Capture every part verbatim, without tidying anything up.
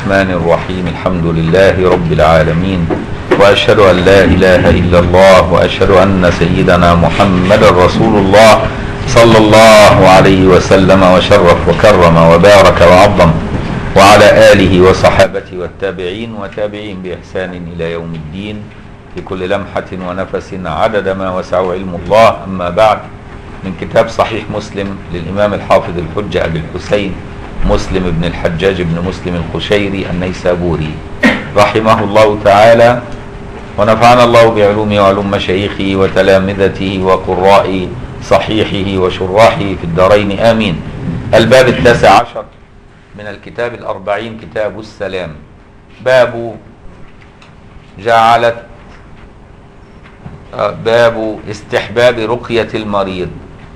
الرحمن الرحيم. الحمد لله رب العالمين، وأشهد أن لا إله إلا الله، وأشهد أن سيدنا محمد رسول الله صلى الله عليه وسلم وشرف وكرم وبارك وعظم، وعلى آله وصحابته والتابعين وتابعين بإحسان إلى يوم الدين، في كل لمحة ونفس عدد ما وسعه علم الله. أما بعد، من كتاب صحيح مسلم للإمام الحافظ الحجة أبي الحسين مسلم بن الحجاج بن مسلم القشيري النيسابوري رحمه الله تعالى، ونفعنا الله بعلومه وعلوم مشايخه وتلامذته وقراء صحيحه وشراحه في الدارين آمين. الباب التاسع عشر من الكتاب الأربعين، كتاب السلام. باب جعلت باب استحباب رقية المريض.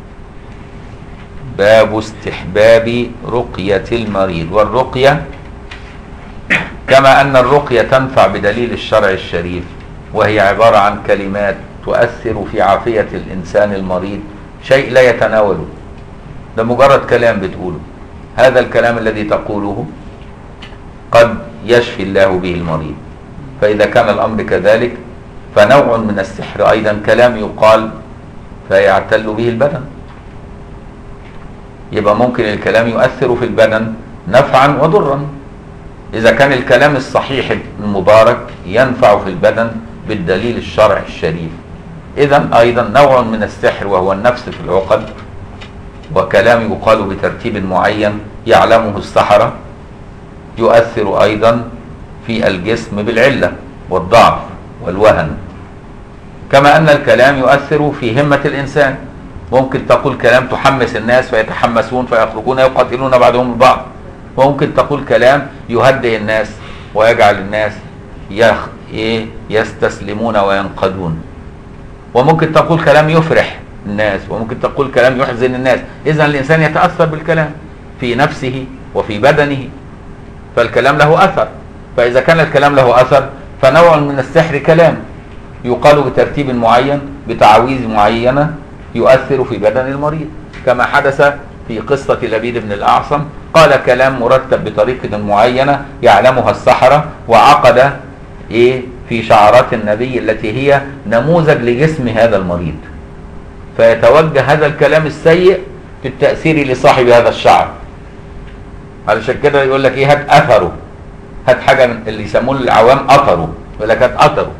باب استحباب رقية المريض. والرقية كما أن الرقية تنفع بدليل الشرع الشريف، وهي عبارة عن كلمات تؤثر في عافية الإنسان المريض، شيء لا يتناوله، ده مجرد كلام بتقوله. هذا الكلام الذي تقوله قد يشفي الله به المريض. فإذا كان الأمر كذلك فنوع من السحر أيضا كلام يقال فيعتل به البدن. يبقى ممكن الكلام يؤثر في البدن نفعا وضرا. إذا كان الكلام الصحيح المبارك ينفع في البدن بالدليل الشرع الشريف، إذن أيضا نوع من السحر وهو النفس في العقد، وكلام يقال بترتيب معين يعلمه السحرة، يؤثر أيضا في الجسم بالعلة والضعف والوهن. كما أن الكلام يؤثر في همة الإنسان، ممكن تقول كلام تحمس الناس فيتحمسون فيخرجون يقاتلون بعضهم البعض، وممكن تقول كلام يهدئ الناس ويجعل الناس يخ... إيه؟ يستسلمون وينقادون، وممكن تقول كلام يفرح الناس، وممكن تقول كلام يحزن الناس. إذن الإنسان يتأثر بالكلام في نفسه وفي بدنه، فالكلام له أثر. فإذا كان الكلام له أثر فنوع من السحر كلام يقال بترتيب معين بتعاويذ معينة يؤثر في بدن المريض، كما حدث في قصة لبيد بن الأعصم. قال كلام مرتب بطريقة معينة يعلمها السحرة، وعقد إيه في شعرات النبي التي هي نموذج لجسم هذا المريض، فيتوجه هذا الكلام السيء في التأثير لصاحب هذا الشعر. علشان كده يقول لك إيه، هات أثره، هات حاجة من اللي يسموه العوام أثره، يقول لك هات أثره،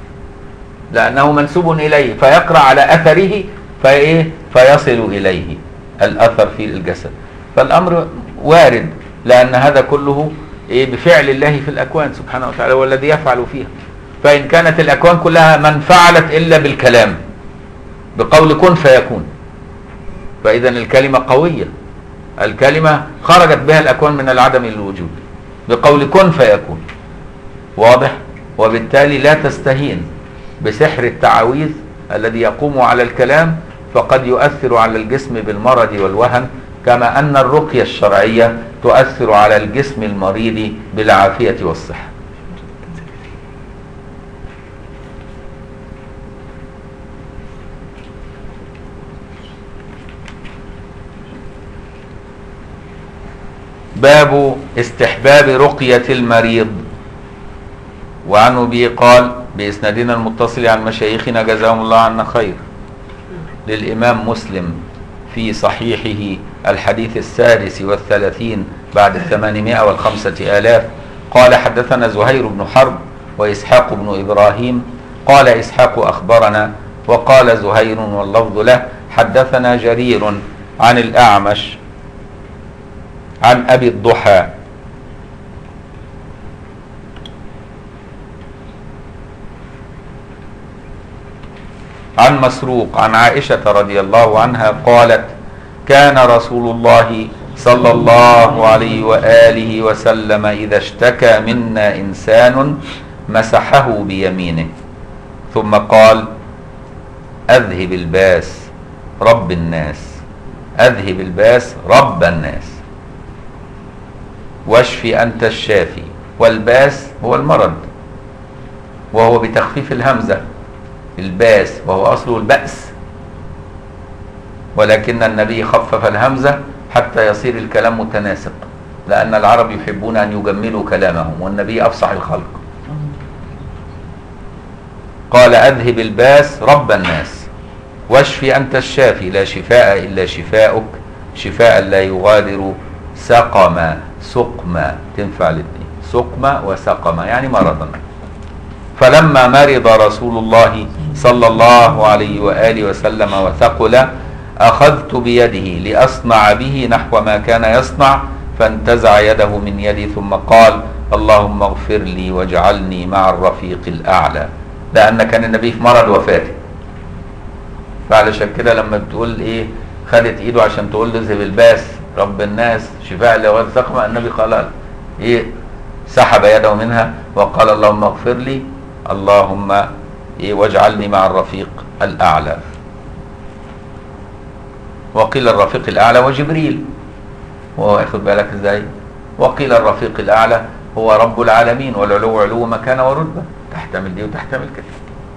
لأنه منسوب إليه فيقرأ على أثره فإيه فيصل إليه الأثر في الجسد. فالأمر وارد، لأن هذا كله إيه بفعل الله في الأكوان سبحانه وتعالى، هو الذي يفعل فيها. فإن كانت الأكوان كلها من فعلت إلا بالكلام، بقول كن فيكون، فإذا الكلمة قوية، الكلمة خرجت بها الأكوان من العدم للوجود بقول كن فيكون، واضح؟ وبالتالي لا تستهين بسحر التعاويذ الذي يقوم على الكلام، فقد يؤثر على الجسم بالمرض والوهن، كما أن الرقية الشرعية تؤثر على الجسم المريض بالعافية والصحة. باب استحباب رقية المريض. وعن أبي قال بإسنادنا المتصل عن مشايخنا جزاهم الله عنا خير، للإمام مسلم في صحيحه الحديث السادس والثلاثين بعد الثمانمائة والخمسة آلاف، قال حدثنا زهير بن حرب وإسحاق بن إبراهيم، قال إسحاق أخبرنا، وقال زهير واللفظ له حدثنا جرير عن الأعمش عن أبي الضحى عن مسروق عن عائشة رضي الله عنها قالت كان رسول الله صلى الله عليه وآله وسلم إذا اشتكى منا إنسان مسحه بيمينه ثم قال أذهب الباس رب الناس، أذهب الباس رب الناس، واشفي أنت الشافي. والباس هو المرض، وهو بتخفيف الهمزة الباس، وهو أصله البأس، ولكن النبي خفف الهمزة حتى يصير الكلام متناسق، لأن العرب يحبون أن يجملوا كلامهم، والنبي أفصح الخلق. قال أذهب الباس رب الناس واشفي أنت الشافي لا شفاء إلا شفاؤك شفاء لا يغادر سقما. سقما تنفع الاثنين، سقما وسقما يعني مرضا. فلما مرض رسول الله صلى الله عليه وآله وسلم وثقل أخذت بيده لأصنع به نحو ما كان يصنع، فانتزع يده من يدي ثم قال اللهم اغفر لي واجعلني مع الرفيق الأعلى، لأن كان النبي في مرض وفاته. فعلشان كده لما بتقول إيه خدت إيده عشان تقول له اذهب الباس رب الناس شفاء لغير سقم، النبي قال إيه سحب يده منها وقال اللهم اغفر لي اللهم إيه واجعلني مع الرفيق الأعلى. وقيل الرفيق الأعلى وجبريل، وهو ياخد بالك ازاي؟ وقيل الرفيق الأعلى هو رب العالمين، والعلو علو مكان ورتبة، تحتمل دي وتحتمل كده.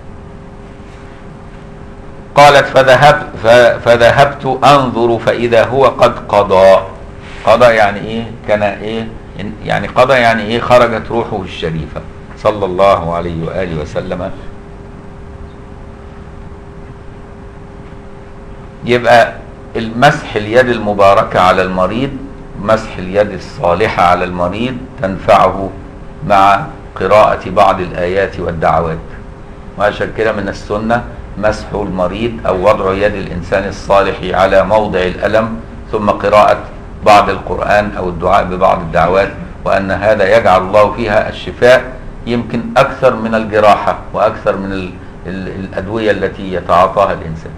قالت فذهبت فذهبت أنظر فإذا هو قد قضى. قضى يعني إيه؟ كان إيه؟ يعني قضى يعني إيه؟ خرجت روحه الشريفة صلى الله عليه وآله وسلم. يبقى المسح اليد المباركة على المريض، مسح اليد الصالحة على المريض تنفعه مع قراءة بعض الآيات والدعوات. وعشان كده من السنة مسح المريض أو وضع يد الإنسان الصالح على موضع الألم ثم قراءة بعض القرآن أو الدعاء ببعض الدعوات، وأن هذا يجعل الله فيها الشفاء يمكن أكثر من الجراحة وأكثر من ال ال الأدوية التي يتعاطاها الإنسان.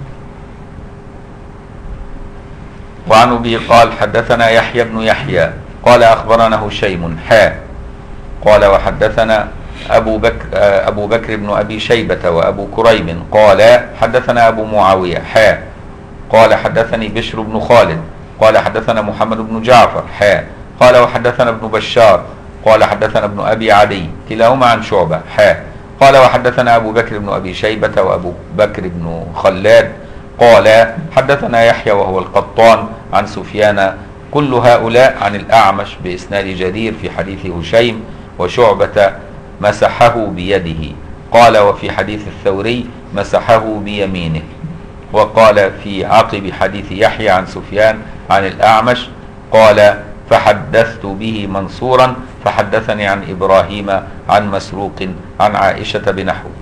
وعن أبي قال حدثنا يحيى بن يحيى قال أخبرنا هشيم حا قال وحدثنا أبو بكر, أبو بكر بن أبي شيبة وأبو كريب قال حدثنا أبو معاوية حا قال حدثني بشر بن خالد قال حدثنا محمد بن جعفر حا قال وحدثنا ابن بشار قال حدثنا ابن أبي عدي كلاهما عن شعبة حا قال وحدثنا أبو بكر بن أبي شيبة وأبو بكر بن خلاد قال حدثنا يحيى وهو القطان عن سفيان كل هؤلاء عن الأعمش بإسناد جدير في حديث هشيم وشعبة مسحه بيده. قال وفي حديث الثوري مسحه بيمينه. وقال في عقب حديث يحيى عن سفيان عن الأعمش قال فحدثت به منصورا فحدثني عن إبراهيم عن مسروق عن عائشة بنحوه.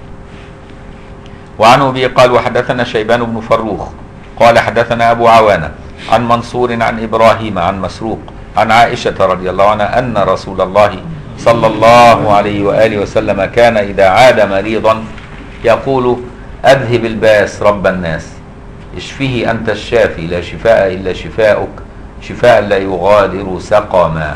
وعنه به قال وحدثنا شيبان بن فروخ قال حدثنا أبو عوانة عن منصور عن إبراهيم عن مسروق عن عائشة رضي الله عنها أن رسول الله صلى الله عليه وآله وسلم كان إذا عاد مريضا يقول أذهب الباس رب الناس اشفه أنت الشافي لا شفاء إلا شفاؤك شفاء لا يغادر سقما.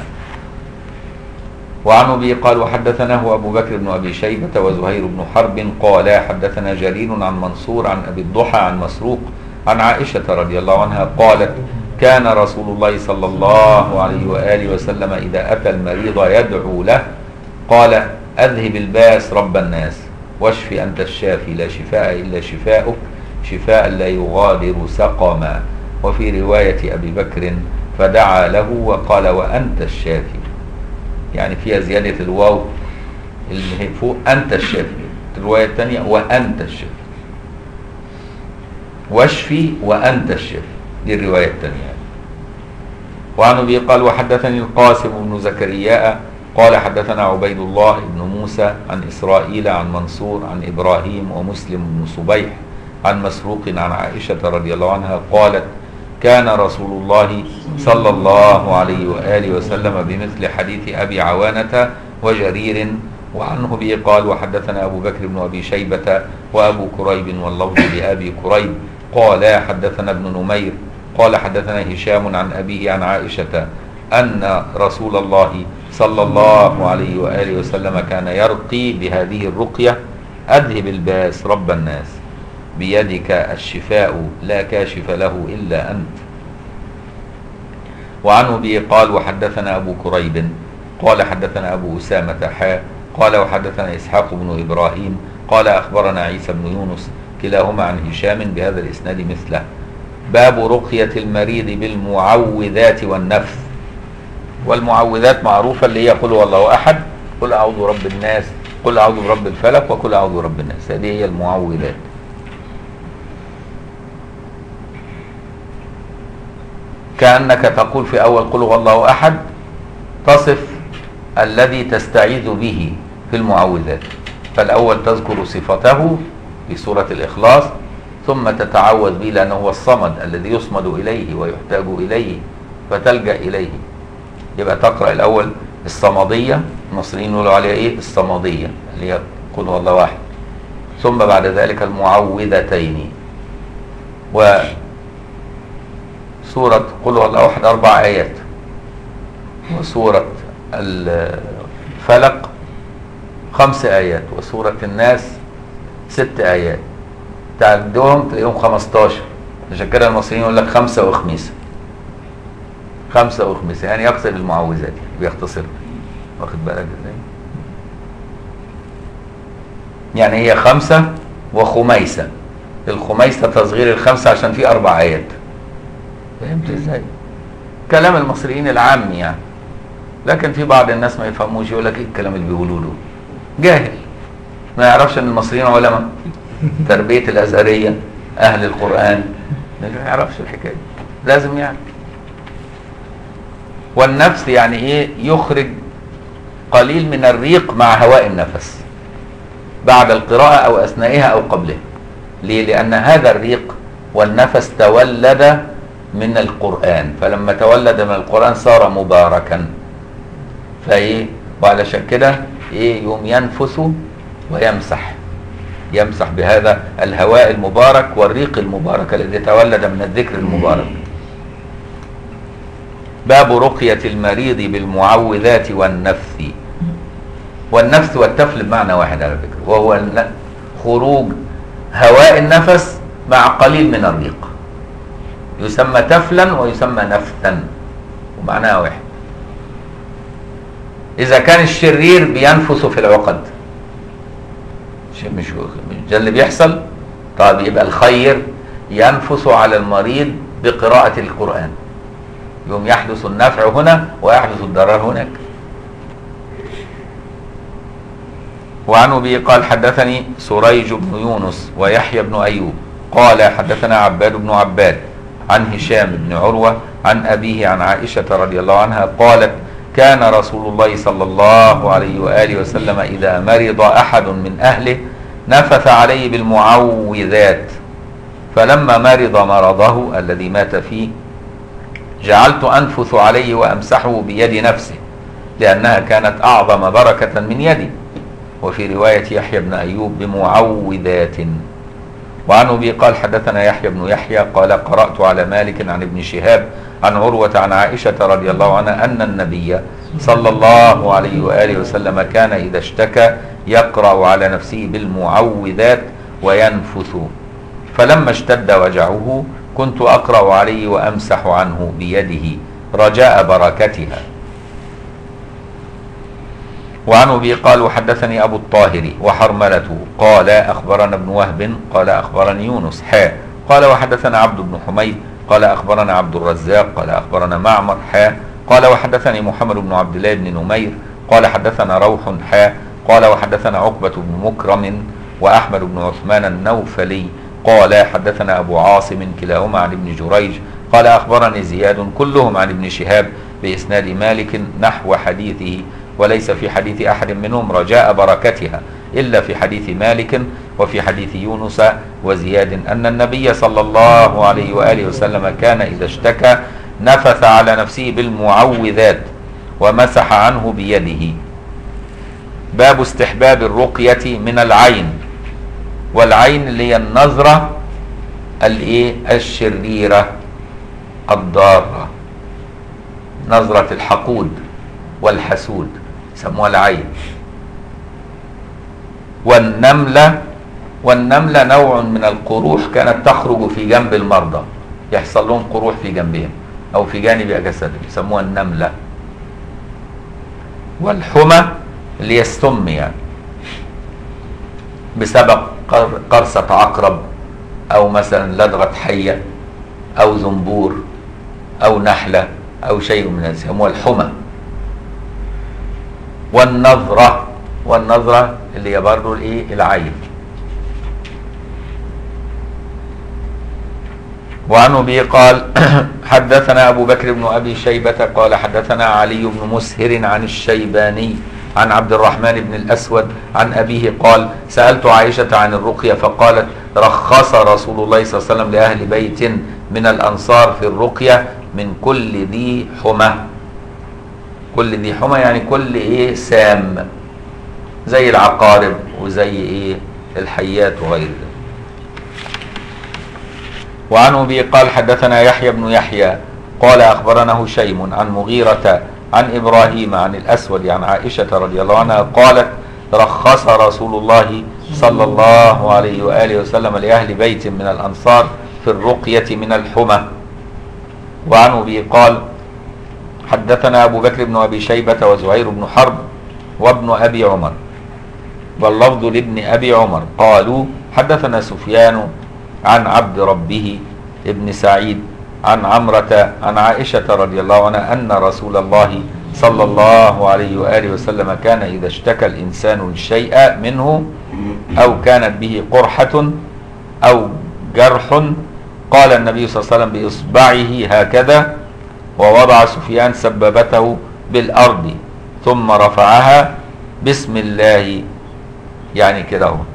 وعن أبي قال وحدثناه أبو بكر بن أبي شيبة وزهير بن حرب قال حدثنا جرير عن منصور عن أبي الضحى عن مسروق عن عائشة رضي الله عنها قالت كان رسول الله صلى الله عليه وآله وسلم إذا أتى المريض يدعو له قال أذهب الباس رب الناس واشف أنت الشافي لا شفاء إلا شفاؤك شفاء لا يغادر سقما. وفي رواية أبي بكر فدعا له وقال وأنت الشافي، يعني فيها زيادة الواو اللي فوق أنت الشافي. الرواية الثانية وأنت الشافي واشفي وأنت الشافي، دي الرواية الثانية. وعن أبي قال وحدثني القاسم بن زكريا قال حدثنا عبيد الله بن موسى عن إسرائيل عن منصور عن إبراهيم ومسلم بن صبيح عن مسروق عن عائشة رضي الله عنها قالت كان رسول الله صلى الله عليه وآله وسلم بمثل حديث أبي عوانة وجرير. وعنه به قال وحدثنا أبو بكر بن أبي شيبة وأبو كريب واللفظ لأبي كريب قال حدثنا ابن نمير قال حدثنا هشام عن أبيه عن عائشة أن رسول الله صلى الله عليه وآله وسلم كان يرقي بهذه الرقية أذهب الباس رب الناس بيدك الشفاء لا كاشف له إلا أنت. وعنه به قال وحدثنا أبو كريب قال حدثنا أبو أسامة حا قال وحدثنا إسحاق بن إبراهيم قال أخبرنا عيسى بن يونس كلاهما عن هشام بهذا الإسناد مثله. باب رقية المريض بالمعوذات والنفث. والمعوذات معروفة اللي هي قل هو الله أحد، قل أعوذ برب الناس، قل أعوذ برب الفلق، وقل أعوذ برب الناس. هذه هي المعوذات. كأنك تقول في أول قل هو الله أحد تصف الذي تستعيذ به في المعوذات. فالأول تذكر صفته في سورة الإخلاص، ثم تتعوذ به لأنه هو الصمد الذي يصمد إليه ويحتاج إليه فتلجأ إليه. يبقى تقرأ الأول الصمدية، المصريين يقولوا عليها إيه؟ الصمدية اللي هي قل هو الله واحد، ثم بعد ذلك المعوذتين. وسورة قل هو الله واحد أربع آيات، وسورة الفلق خمس آيات، وسورة الناس ست آيات. تعدهم تلاقيهم خمستاشر. عشان كده المصريين يقول لك خمسة وخميسة، خمسة وخميسة يعني يقصد المعوذات بيختصر. واخد بالك ازاي؟ يعني هي خمسة وخميسة. الخميسة تصغير الخمسة عشان في أربع آيات. فهمت ازاي؟ كلام المصريين العام يعني. لكن في بعض الناس ما يفهموش، يقول لك ايه الكلام اللي بيقولوه له؟ جاهل ما يعرفش ان المصريين علماء تربية الأزهرية أهل القرآن، ما يعرفش الحكاية. لازم يعني. والنفس يعني ايه؟ يخرج قليل من الريق مع هواء النفس بعد القراءة أو أثنائها أو قبلها. ليه؟ لأن هذا الريق والنفس تولد من القرآن، فلما تولد من القرآن صار مباركا. فايه؟ وعلشان كده ايه؟ يوم ينفث ويمسح، يمسح بهذا الهواء المبارك والريق المبارك الذي تولد من الذكر المبارك. باب رقية المريض بالمعوذات والنفث. والنفث والتفل بمعنى واحد على فكرة، وهو خروج هواء النفس مع قليل من الريق، يسمى تفلا ويسمى نفثا ومعناها واحد. إذا كان الشرير بينفث في العقد، مش ده اللي بيحصل. طيب يبقى الخير ينفث على المريض بقراءة القرآن، يوم يحدث النفع هنا ويحدث الضرر هناك. وعنه به قال حدثني سريج بن يونس ويحيى بن أيوب قال حدثنا عباد بن عباد عن هشام بن عروة عن أبيه عن عائشة رضي الله عنها قالت كان رسول الله صلى الله عليه وآله وسلم إذا مرض أحد من أهله نفث عليه بالمعوذات، فلما مرض مرضه الذي مات فيه جعلت أنفث عليه وأمسحه بيد نفسه لأنها كانت أعظم بركة من يدي. وفي رواية يحيى بن أيوب بمعوذات. وعنه به قال حدثنا يحيى بن يحيى قال قرأت على مالك عن ابن شهاب عن عروة عن عائشة رضي الله عنها أن النبي صلى الله عليه وآله وسلم كان إذا اشتكى يقرأ على نفسه بالمعوذات وينفث، فلما اشتد وجعه كنت أقرأ عليه وأمسح عنه بيده رجاء بركتها. وعنه به قال وحدثني أبو الطاهر وحرملته قال أخبرنا ابن وهب قال أخبرني يونس حا قال وحدثنا عبد بن حميد قال أخبرنا عبد الرزاق قال أخبرنا معمر حا قال وحدثني محمد بن عبد الله بن نمير قال حدثنا روح حا قال وحدثنا عقبة بن مكرم وأحمد بن عثمان النوفلي قال حدثنا أبو عاصم كلاهما عن ابن جريج قال أخبرني زياد كلهم عن ابن شهاب بإسناد مالك نحو حديثه، وليس في حديث أحد منهم رجاء بركتها إلا في حديث مالك وفي حديث يونس وزياد أن النبي صلى الله عليه وآله وسلم كان إذا اشتكى نفث على نفسه بالمعوذات ومسح عنه بيده. باب استحباب الرقية من العين، والعين اللي هي النظرة الايه الشريرة الضارة، نظرة الحقود والحسود سموها العين. والنملة، والنملة نوع من القروح كانت تخرج في جنب المرضى، يحصل لهم قروح في جنبهم أو في جانب جسدهم يسموها النملة. والحمى اللي هي السم يعني بسبب قرصة عقرب أو مثلا لدغة حية أو زنبور أو نحلة أو شيء من هذا يسموها الحمى والنظرة، والنظرة اللي هي برضه الايه العين. وعنه به قال حدثنا أبو بكر بن أبي شيبة قال حدثنا علي بن مسهر عن الشيباني عن عبد الرحمن بن الأسود عن أبيه قال سألت عائشة عن الرقية فقالت رخص رسول الله صلى الله عليه وسلم لأهل بيت من الأنصار في الرقية من كل ذي حمى. كل ذي حمى يعني كل إيه سام، زي العقارب وزي إيه الحيات وغير ذلك. وعنه به قال حدثنا يحيى بن يحيى قال أخبرنا هشيم عن مغيرة عن إبراهيم عن الأسود عن عائشة رضي الله عنها قالت رخص رسول الله صلى الله عليه وآله وسلم لأهل بيت من الأنصار في الرقية من الحمى. وعنه به قال حدثنا أبو بكر بن أبي شيبة وزهير بن حرب وابن أبي عمر واللفظ لابن أبي عمر قالوا حدثنا سفيان عن عبد ربه ابن سعيد عن عمرة عن عائشة رضي الله عنها أن رسول الله صلى الله عليه وآله وسلم كان إذا اشتكى الإنسان الشيء منه أو كانت به قرحة أو جرح قال النبي صلى الله عليه وسلم بإصبعه هكذا، ووضع سفيان سبابته بالأرض ثم رفعها بسم الله، يعني كده هو،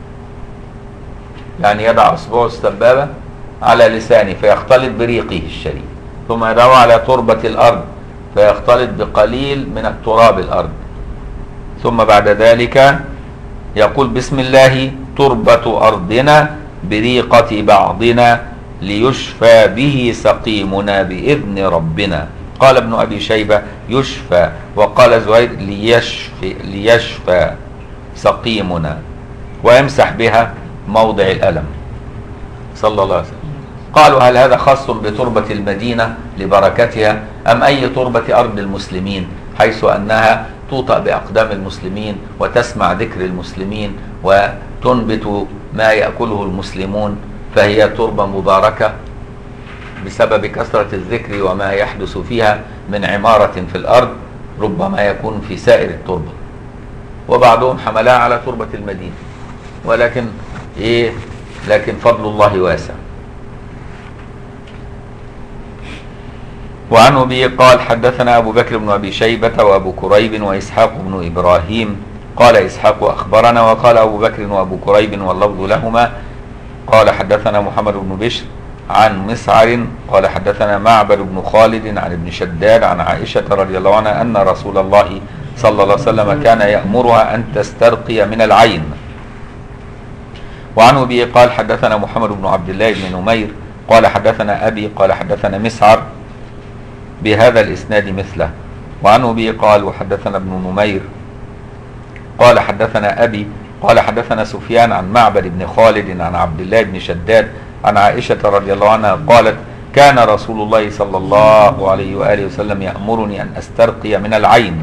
يعني يضع أصبعه السبابة على لسانه فيختلط بريقه الشريف، ثم يضعه على تربة الأرض فيختلط بقليل من التراب الأرض، ثم بعد ذلك يقول بسم الله تربة أرضنا بريقة بعضنا ليشفى به سقيمنا بإذن ربنا. قال ابن أبي شيبة يشفى، وقال زهير ليشفى, ليشفى سقيمنا، ويمسح بها موضع الألم صلى الله عليه وسلم. قالوا هل هذا خاص بتربة المدينة لبركتها أم أي تربة أرض المسلمين، حيث أنها توطأ بأقدام المسلمين وتسمع ذكر المسلمين وتنبت ما يأكله المسلمون، فهي تربة مباركة بسبب كثرة الذكر وما يحدث فيها من عمارة في الأرض ربما يكون في سائر التربة. وبعضهم حملها على تربة المدينة، ولكن إيه لكن فضل الله واسع. وعنه به قال حدثنا أبو بكر بن أبي شيبة وأبو كريب وإسحاق بن إبراهيم قال إسحاق أخبرنا، وقال أبو بكر وأبو كريب واللفظ لهما قال حدثنا محمد بن بشر عن مسعر قال حدثنا معبد بن خالد عن ابن شداد عن عائشة رضي الله عنها أن رسول الله صلى الله عليه وسلم كان يأمرها أن تسترقي من العين. وعنه به قال حدثنا محمد بن عبد الله بن نمير قال حدثنا أبي قال حدثنا مسعر بهذا الإسناد مثله. وعنه به قال وحدثنا ابن نمير قال حدثنا أبي قال حدثنا سفيان عن معبد بن خالد عن عبد الله بن شداد عن عائشة رضي الله عنها قالت كان رسول الله صلى الله عليه وآله وسلم يأمرني أن أسترقي من العين.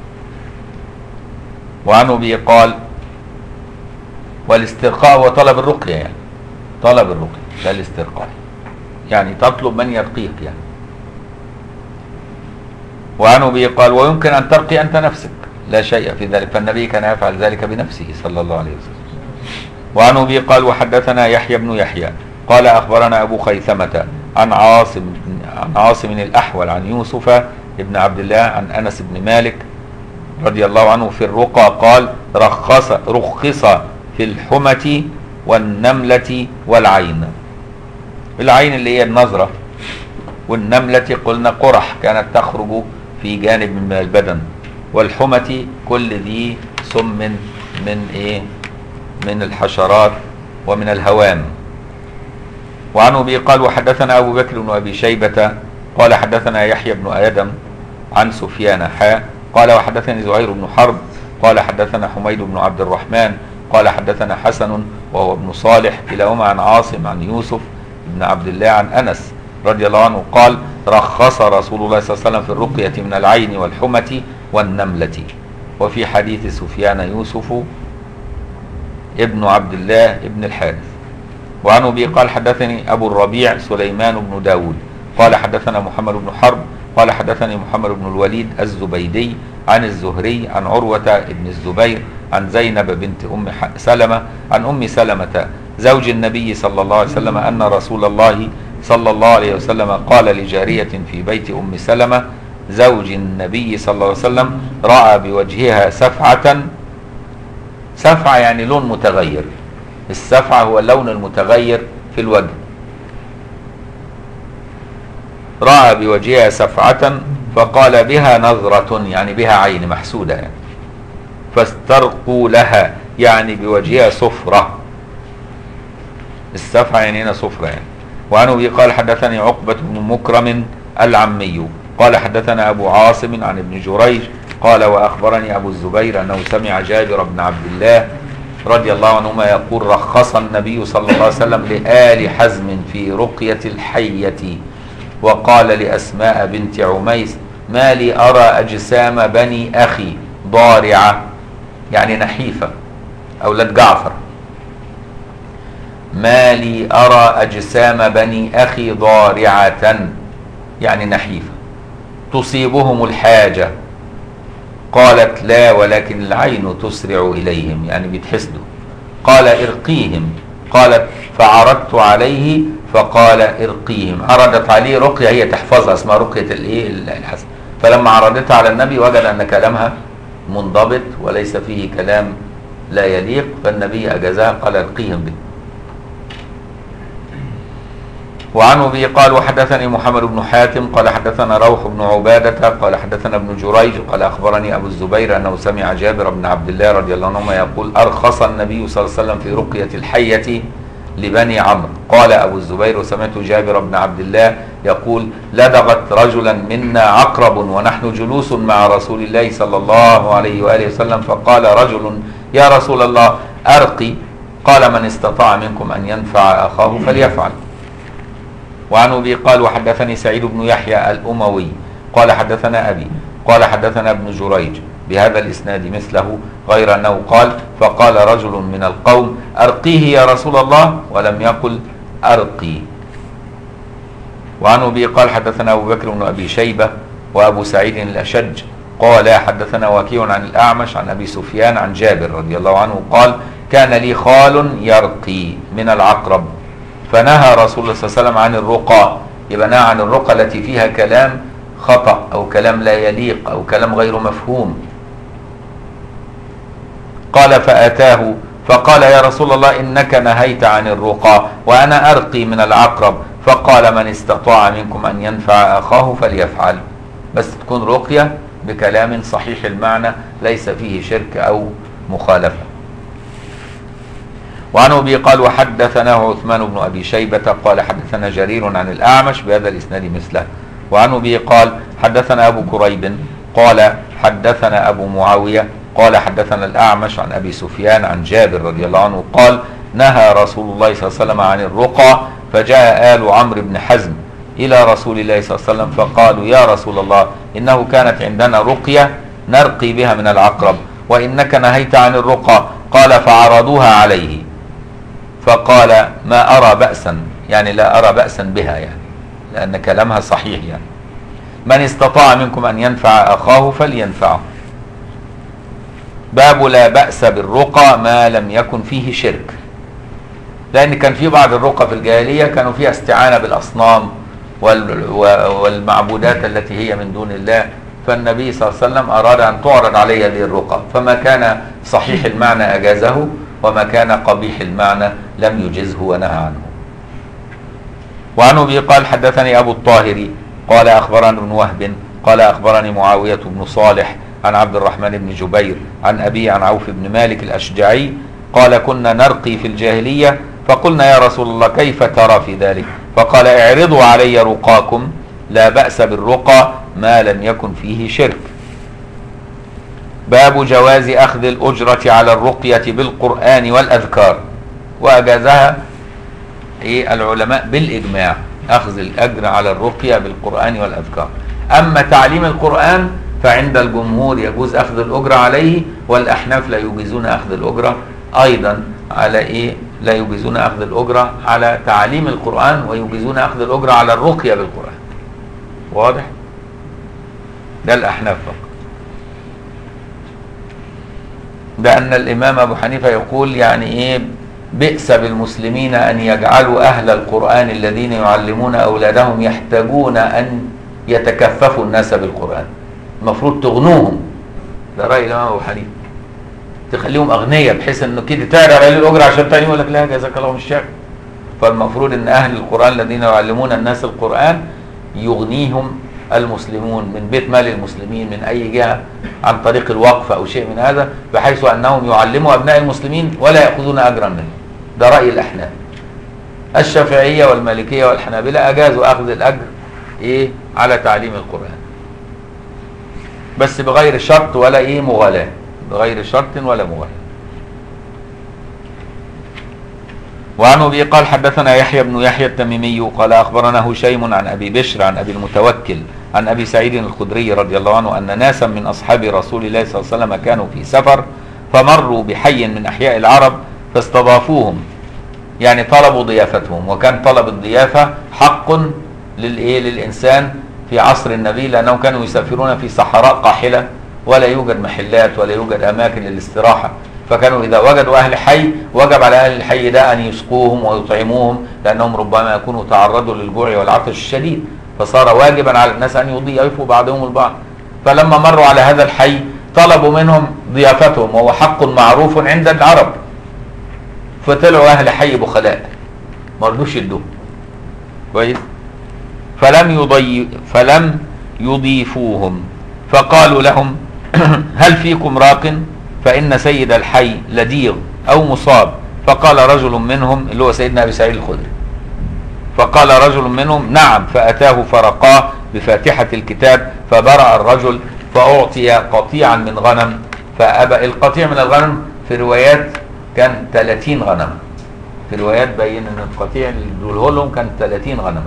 وعنه به قال والاسترقاء هو طلب الرقية، يعني طلب الرقية لا الاسترقاء، يعني تطلب من يرقيك يعني. وعنه به قال ويمكن أن ترقي أنت نفسك لا شيء في ذلك، فالنبي كان يفعل ذلك بنفسه صلى الله عليه وسلم. وعنه به قال وحدثنا يحيى بن يحيى قال أخبرنا أبو خيثمة عن عاصم عن عاصم الأحول عن يوسف بن عبد الله عن أنس بن مالك رضي الله عنه في الرقى قال رخص رخص في الحمة والنملة والعين. العين اللي هي النظرة، والنملة قلنا قرح كانت تخرج في جانب من البدن، والحمة كل ذي سم من ايه من الحشرات ومن الهوام. وعنه به قال وحدثنا أبو بكر بن أبي شيبة قال حدثنا يحيى بن آدم عن سفيان حاء قال وحدثني زهير بن حرب قال حدثنا حميد بن عبد الرحمن قال حدثنا حسن وهو ابن صالح كلاهما عن عاصم عن يوسف بن عبد الله عن أنس رضي الله عنه قال رخص رسول الله صلى الله عليه وسلم في الرقية من العين والحمة والنملة. وفي حديث سفيان يوسف ابن عبد الله ابن الحارث. وعنه به قال حدثني أبو الربيع سليمان بن داود قال حدثنا محمد بن حرب قال حدثني محمد بن الوليد الزبيدي عن الزهري عن عروة بن الزبير عن زينب بنت أم سلمة عن أم سلمة زوج النبي صلى الله عليه وسلم أن رسول الله صلى الله عليه وسلم قال لجارية في بيت أم سلمة زوج النبي صلى الله عليه وسلم رأى بوجهها سفعة. سفعة يعني لون متغير، السفعة هو اللون المتغير في الوجه. رأى بوجهها سفعة فقال بها نظرة يعني بها عين محسودة يعني. فاسترقوا لها يعني بوجهها صفرة، السفعة يعني هنا صفرة يعني. وعنه به قال حدثني عقبة بن مكرم العمي قال حدثنا أبو عاصم عن ابن جريج قال وأخبرني أبو الزبير أنه سمع جابر بن عبد الله رضي الله عنهما يقول رخص النبي صلى الله عليه وسلم لآل حزم في رقية الحية وقال لأسماء بنت عميس ما لي أرى أجسام بني أخي ضارعة يعني نحيفة، أولاد جعفر، ما لي أرى أجسام بني أخي ضارعة يعني نحيفة تصيبهم الحاجة. قالت لا ولكن العين تسرع إليهم يعني بيتحسدوا. قال ارقيهم. قالت فعرضت عليه فقال ارقيهم. عرضت عليه رقية هي تحفظها اسمها رقية الايه الحسن، فلما عرضتها على النبي وجد أن كلامها منضبط وليس فيه كلام لا يليق، فالنبي أجازها قال ارقيهم به. وعنه به قال وحدثني محمد بن حاتم قال حدثنا روح بن عبادة قال حدثنا ابن جريج قال أخبرني أبو الزبير أنه سمع جابر بن عبد الله رضي الله عنهما يقول أرخص النبي صلى الله عليه وسلم في رقية الحية لبني عمرو. قال أبو الزبير وسمعت جابر بن عبد الله يقول لدغت رجلا منا عقرب ونحن جلوس مع رسول الله صلى الله عليه وآله وسلم فقال رجل يا رسول الله أرقي. قال من استطاع منكم أن ينفع أخاه فليفعل. وعنه به قال وحدثني سعيد بن يحيى الأموي قال حدثنا أبي قال حدثنا ابن جريج بهذا الإسناد مثله غير أنه قال فقال رجل من القوم أرقيه يا رسول الله ولم يقل أرقي. وعنه به قال حدثنا أبو بكر بن أبي شيبة وأبو سعيد الأشج قال حدثنا وكيع عن الأعمش عن أبي سفيان عن جابر رضي الله عنه قال كان لي خال يرقي من العقرب فنهى رسول الله صلى الله عليه وسلم عن الرقى. يبقى نهى عن الرقى التي فيها كلام خطأ أو كلام لا يليق أو كلام غير مفهوم. قال فأتاه فقال يا رسول الله إنك نهيت عن الرقى وأنا أرقي من العقرب. فقال من استطاع منكم أن ينفع أخاه فليفعل، بس تكون رقية بكلام صحيح المعنى ليس فيه شرك أو مخالفة. وعنه به قال وحدثناه عثمان بن أبي شيبة قال حدثنا جرير عن الأعمش بهذا الإسناد مثله. وعنه به قال حدثنا أبو كريب قال حدثنا أبو معاوية قال حدثنا الأعمش عن أبي سفيان عن جابر رضي الله عنه قال نهى رسول الله صلى الله عليه وسلم عن الرقى فجاء آل عمرو بن حزم إلى رسول الله صلى الله عليه وسلم فقالوا يا رسول الله إنه كانت عندنا رقية نرقي بها من العقرب وإنك نهيت عن الرقى. قال فعرضوها عليه فقال ما أرى بأسا يعني لا أرى بأسا بها يعني لأن كلامها صحيح يعني من استطاع منكم أن ينفع أخاه فلينفعه. باب لا بأس بالرقى ما لم يكن فيه شرك، لأن كان في بعض الرقى في الجاهلية كانوا فيها استعانة بالأصنام والمعبودات التي هي من دون الله، فالنبي صلى الله عليه وسلم أراد أن تعرض عليه هذه الرقى، فما كان صحيح المعنى أجازه وما كان قبيح المعنى لم يجزه ونهى عنه. وعنه به قال حدثني أبو الطاهر قال أخبرنا ابن وهب قال أخبرني معاوية بن صالح عن عبد الرحمن بن جبير عن أبي عن عوف بن مالك الأشجعي قال كنا نرقي في الجاهلية فقلنا يا رسول الله كيف ترى في ذلك؟ فقال اعرضوا علي رقاكم لا بأس بالرقى ما لم يكن فيه شرك. باب جواز أخذ الأجرة على الرقية بالقرآن والأذكار، وأجازها إيه العلماء بالإجماع أخذ الأجر على الرقية بالقرآن والأذكار. أما تعليم القرآن فعند الجمهور يجوز أخذ الأجرة عليه، والأحناف لا يجيزون أخذ الأجرة أيضا على إيه لا يجيزون أخذ الأجرة على تعليم القرآن ويجيزون أخذ الأجرة على الرقية بالقرآن. واضح؟ ده الأحناف فقط. لأن الإمام أبو حنيفة يقول يعني إيه بئس بالمسلمين أن يجعلوا أهل القرآن الذين يعلمون أولادهم يحتاجون أن يتكففوا الناس بالقرآن، المفروض تغنوهم. ده رأي الإمام أبو حنيفة، تخليهم أغنياء بحيث إنه كده تعرض عليه الأجر عشان تاني يقول لك لا جزاك الله مش شاكر. فالمفروض إن أهل القرآن الذين يعلمون الناس القرآن يغنيهم المسلمون من بيت مال المسلمين من أي جهة عن طريق الوقف أو شيء من هذا، بحيث أنهم يعلموا أبناء المسلمين ولا يأخذون أجرا منه. ده رأي الأحناف. الشافعية والمالكية والحنابلة أجازوا أخذ الأجر إيه على تعليم القرآن، بس بغير شرط ولا إيه مغالاة، بغير شرط ولا مغالاة. وعن أبي قال حدثنا يحيى بن يحيى التميمي قال أخبرنا هشيم عن أبي بشر عن أبي المتوكل عن أبي سعيد الخدري رضي الله عنه أن ناسا من أصحاب رسول الله صلى الله عليه وسلم كانوا في سفر فمروا بحي من أحياء العرب فاستضافوهم، يعني طلبوا ضيافتهم. وكان طلب الضيافة حق للإيه للإنسان في عصر النبي، لأنهم كانوا يسافرون في صحراء قاحلة ولا يوجد محلات ولا يوجد أماكن للاستراحة، فكانوا إذا وجدوا أهل حي وجب على أهل الحي ده أن يسقوهم ويطعموهم، لأنهم ربما يكونوا تعرضوا للجوع والعطش الشديد، فصار واجبا على الناس أن يضيفوا بعضهم البعض. فلما مروا على هذا الحي طلبوا منهم ضيافتهم، وهو حق معروف عند العرب، فطلعوا أهل حي بخلاء ما رضوش يدوه كويس، فلم يضي فلم يضيفوهم، فقالوا لهم هل فيكم راق؟ فإن سيد الحي لديغ أو مصاب. فقال رجل منهم اللي هو سيدنا أبي سعيد الخدري، فقال رجل منهم نعم، فأتاه فرقاه بفاتحة الكتاب فبرأ الرجل فأعطي قطيعا من غنم فأبى. القطيع من الغنم في روايات كان ثلاثين غنم، في روايات بين أن القطيع اللي ادوله لهم كان ثلاثين غنم،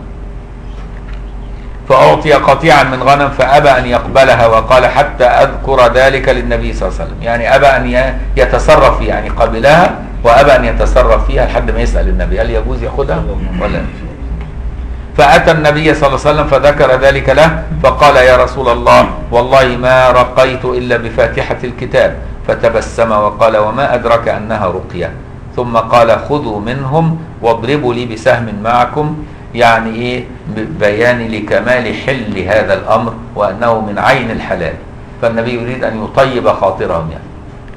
فأعطي قطيعا من غنم فأبى أن يقبلها وقال حتى أذكر ذلك للنبي صلى الله عليه وسلم، يعني أبى أن يتصرف فيها، يعني قبلها وأبى أن يتصرف فيها لحد ما يسأل النبي هل يجوز يأخذها ولا لا. فأتى النبي صلى الله عليه وسلم فذكر ذلك له فقال يا رسول الله والله ما رقيت إلا بفاتحة الكتاب، فتبسم وقال وما أدرك أنها رقية، ثم قال خذوا منهم واضربوا لي بسهم معكم، يعني ايه بيان لكمال حل هذا الامر وانه من عين الحلال، فالنبي يريد ان يطيب خاطرهم يعني.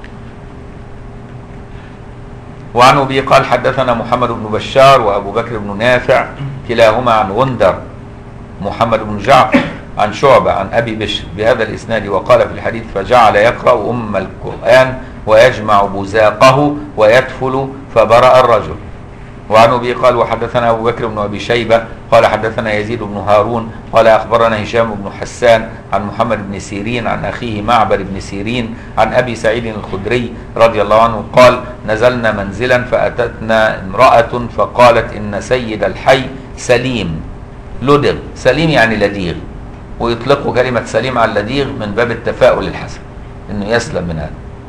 وعن ابي قال حدثنا محمد بن بشار وابو بكر بن نافع كلاهما عن غندر محمد بن جعفر عن شعبة عن ابي بشر بهذا الاسناد، وقال في الحديث فجعل يقرأ ام القرآن ويجمع بزاقه ويدفل فبرأ الرجل. وعن أبي قال وحدثنا أبو بكر بن أبي شيبة قال حدثنا يزيد بن هارون قال أخبرنا هشام بن حسان عن محمد بن سيرين عن أخيه معبر بن سيرين عن أبي سعيد الخدري رضي الله عنه قال نزلنا منزلا فأتتنا امرأة فقالت إن سيد الحي سليم لدغ، سليم يعني لديغ، ويطلقوا كلمة سليم على اللديغ من باب التفاؤل الحسن إنه يسلم من هذا.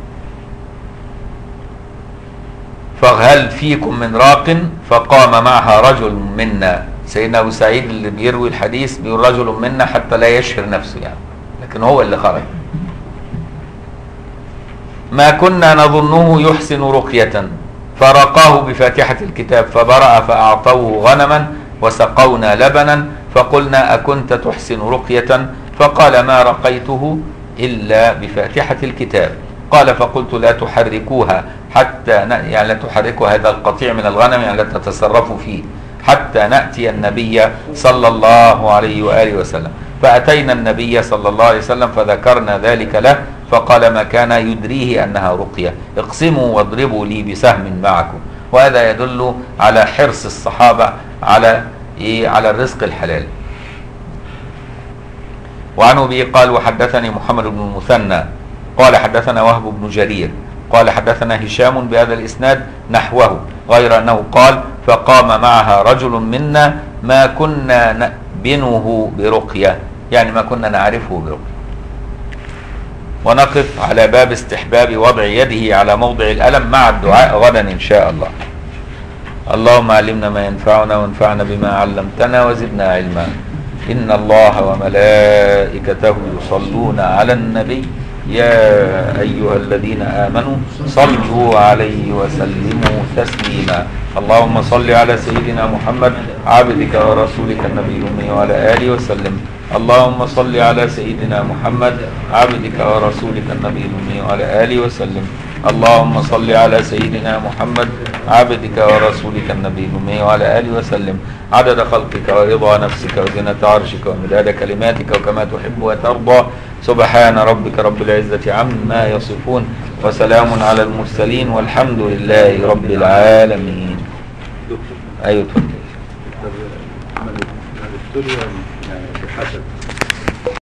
فهل فيكم من راق؟ فقام معها رجل منا، سيدنا أبو سعيد اللي بيروي الحديث بيقول رجل منا حتى لا يشهر نفسه يعني، لكن هو اللي خرج. ما كنا نظنه يحسن رقية فرقاه بفاتحة الكتاب فبرأ فأعطوه غنما وسقونا لبنا فقلنا أكنت تحسن رقية؟ فقال ما رقيته إلا بفاتحة الكتاب. قال فقلت لا تحركوها حتى يعني لا تحركوا هذا القطيع من الغنم يعني لا تتصرفوا فيه حتى نأتي النبي صلى الله عليه وآله وسلم. فأتينا النبي صلى الله عليه وسلم فذكرنا ذلك له فقال ما كان يدريه أنها رقية، اقسموا واضربوا لي بسهم معكم. وهذا يدل على حرص الصحابة على إيه؟ على الرزق الحلال. وعن أبي قال وحدثني محمد بن المثنى قال حدثنا وهب بن جرير قال حدثنا هشام بهذا الإسناد نحوه غير أنه قال فقام معها رجل منا ما كنا نأبنه برقية، يعني ما كنا نعرفه برقية. ونقف على باب استحباب وضع يده على موضع الألم مع الدعاء غدا إن شاء الله. اللهم علمنا ما ينفعنا وانفعنا بما علمتنا وزدنا علما. إن الله وملائكته يصلون على النبي يا أيها الذين آمنوا صلوا عليه وسلموا تسليما. اللهم صل على سيدنا محمد عبدك ورسولك النبي الأمي وعلى آله وسلم. اللهم صل على سيدنا محمد عبدك ورسولك النبي الأمي وعلى آله وسلم. اللهم صل على سيدنا محمد عبدك ورسولك النبي الأمي وعلى آله وسلم عدد خلقك ورضا نفسك وزنة عرشك ومداد كلماتك وكما تحب وترضى. سبحان ربك رب العزة عما يصفون وسلام على المرسلين والحمد لله رب العالمين. أيوة. من ابتلي يعني بحسد